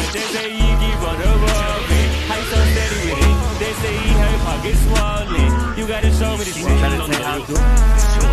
They say you keep on evolving. How you so steady with it? They say you have pockets swollen. You gotta show me this shit.